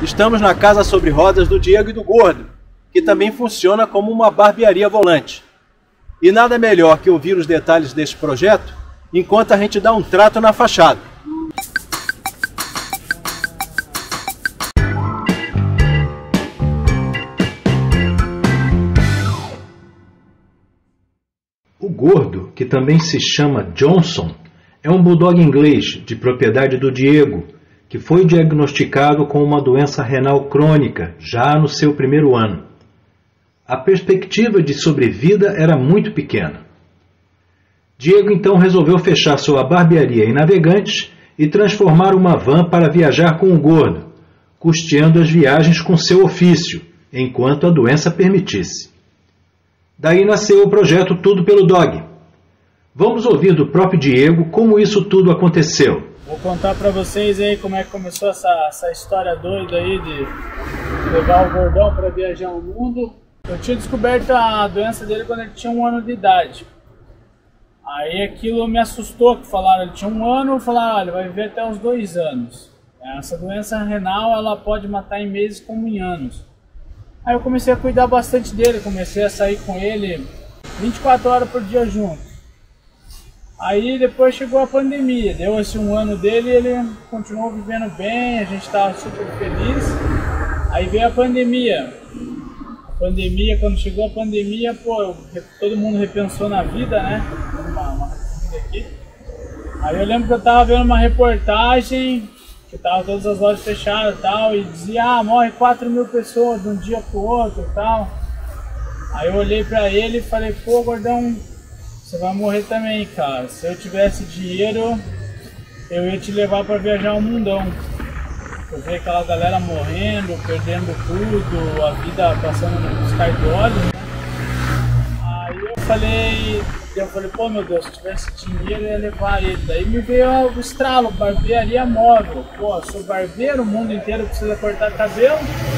Estamos na casa sobre rodas do Diego e do Gordo, que também funciona como uma barbearia volante. E nada melhor que ouvir os detalhes desse projeto enquanto a gente dá um trato na fachada. O Gordo, que também se chama Johnson, é um bulldog inglês de propriedade do Diego, que foi diagnosticado com uma doença renal crônica já no seu primeiro ano. A perspectiva de sobrevida era muito pequena. Diego então resolveu fechar sua barbearia em Navegantes e transformar uma van para viajar com o Gordo, custeando as viagens com seu ofício, enquanto a doença permitisse. Daí nasceu o projeto Tudo pelo Dog. Vamos ouvir do próprio Diego como isso tudo aconteceu. Vou contar pra vocês aí como é que começou essa história doida aí de levar o Gordão pra viajar o mundo. Eu tinha descoberto a doença dele quando ele tinha 1 ano de idade. Aí aquilo me assustou, que falaram, ele tinha 1 ano, falaram, olha, vai viver até os 2 anos. Essa doença renal, ela pode matar em meses como em anos. Aí eu comecei a cuidar bastante dele, comecei a sair com ele 24 horas por dia junto. Aí depois chegou a pandemia, deu esse 1 ano dele e ele continuou vivendo bem, a gente estava super feliz. Aí veio a pandemia. Quando chegou a pandemia, pô, todo mundo repensou na vida, né? Uma aqui. Aí eu lembro que eu tava vendo uma reportagem, que tava todas as lojas fechadas e tal, e dizia, morre 4.000 pessoas de um dia pro outro e tal. Aí eu olhei pra ele e falei, pô, Gordão, você vai morrer também, cara. Se eu tivesse dinheiro, eu ia te levar pra viajar o mundão. Eu vi aquela galera morrendo, perdendo tudo, a vida passando nos cais de óleo, né? Aí eu falei, pô, meu Deus, se eu tivesse dinheiro, eu ia levar ele. Daí me veio o estralo, barbearia móvel. Pô, sou barbeiro, o mundo inteiro precisa cortar cabelo.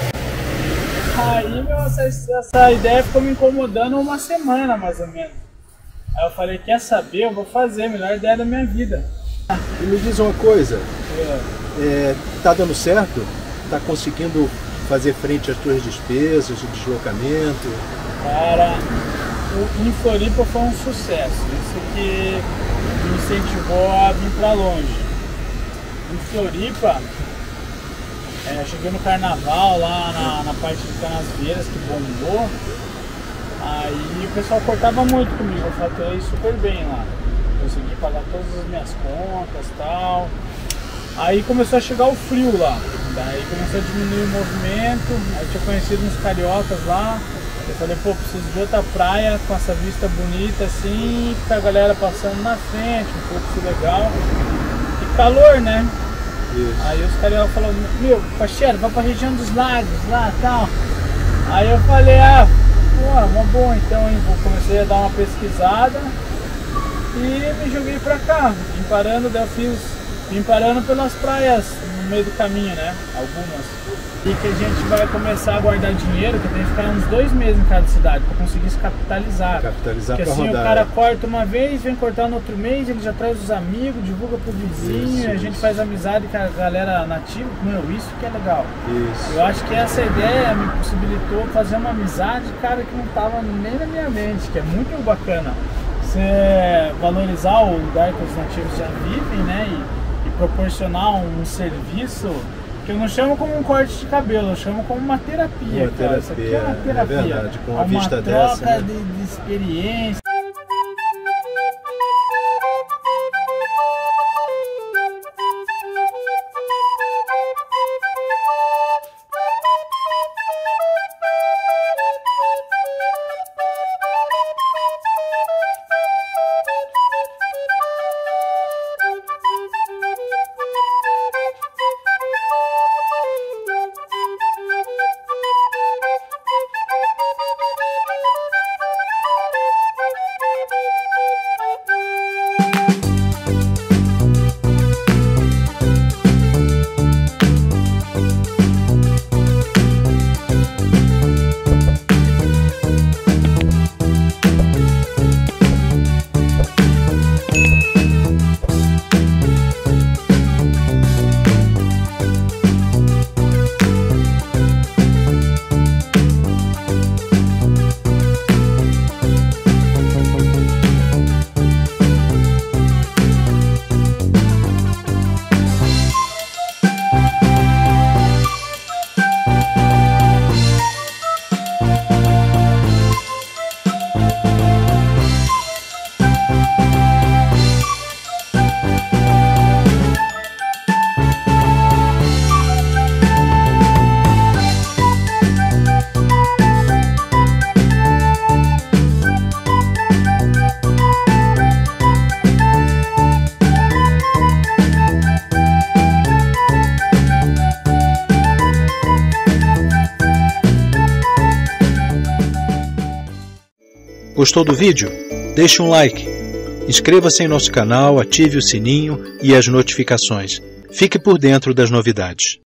Aí, meu, essa ideia ficou me incomodando 1 semana, mais ou menos. Aí eu falei, quer saber? Eu vou fazer, a melhor ideia da minha vida. E me diz uma coisa, tá dando certo? Tá conseguindo fazer frente às tuas despesas de deslocamento? Cara, em Floripa foi um sucesso, isso que me incentivou a vir pra longe. Em Floripa, cheguei no carnaval lá na parte de Canasvieiras, que bombou. Aí o pessoal cortava muito comigo, eu faturei super bem lá. Consegui pagar todas as minhas contas e tal. Aí começou a chegar o frio lá. Daí começou a diminuir o movimento. Aí tinha conhecido uns cariocas lá. Eu falei, pô, preciso de outra praia com essa vista bonita assim, com a galera passando na frente, um pouco legal. E calor, né? Isso. Aí os cariocas falaram, meu, parceiro, vai pra região dos lagos lá e tal. Aí eu falei, pô, uma boa então, hein? Comecei a dar uma pesquisada e me joguei pra cá, vim parando pelas praias no meio do caminho, né? Algumas. E que a gente vai começar a guardar dinheiro, que tem que ficar uns 2 meses em cada cidade pra conseguir se capitalizar. Capitalizar porque pra assim rodar. O cara corta uma vez, vem cortar no outro mês, ele já traz os amigos, divulga pro vizinho, a gente faz amizade com a galera nativa. Meu, isso que é legal. Isso. Eu acho que essa ideia me possibilitou fazer uma amizade, cara, que não tava nem na minha mente, que é muito bacana. Você valorizar o lugar que os nativos já vivem, né? E proporcionar um serviço que eu não chamo como um corte de cabelo, eu chamo como uma terapia. Cara. Isso aqui é uma terapia. É verdade, com uma vista troca dessa, né? de experiência. Gostou do vídeo? Deixe um like. Inscreva-se em nosso canal, ative o sininho e as notificações. Fique por dentro das novidades.